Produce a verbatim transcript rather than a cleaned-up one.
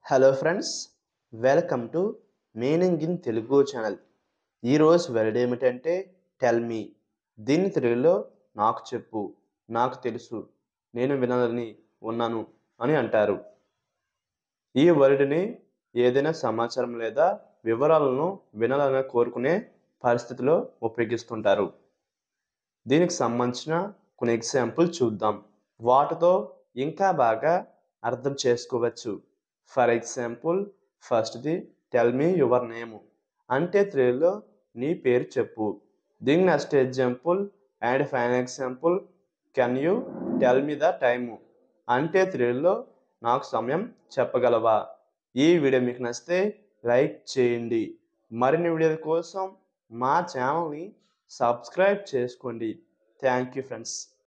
Hello friends, welcome to meaning in Telugu channel. ఈరోజు word ఏమిటంటే tell me. దీన్ని తెలుగులో నాకు చెప్పు, నాకు తెలుసు, నేను వినాలని ఉన్నాను అని అంటారు. ఈ వర్డ్ని ఏదైనా సమాచారం లేదా వివరాలను వినాలని కోరుకునే పరిస్థితిలో ఉపయోగిస్తుంటారు. దీనికి సంబంధించిన కొన్ని ఎగ్జాంపుల్ చూద్దాం. వాటితో ఇంకా బాగా అర్థం చేసుకోవచ్చు. ఫర్ ఎగ్జాంపుల్, ఫస్ట్ది టెల్ మీ యువర్ నేమ్ అంటే తెలుగులో నీ పేరు చెప్పు. దీని next example and final example can you tell me the time అంటే తెలుగులో నాకు సమయం చెప్పగలవా. ఈ వీడియో మీకు నచ్చితే లైక్ చేయండి. మరిన్ని వీడియోల కోసం మా ఛానల్ని సబ్స్క్రైబ్ చేసుకోండి. Thank you friends.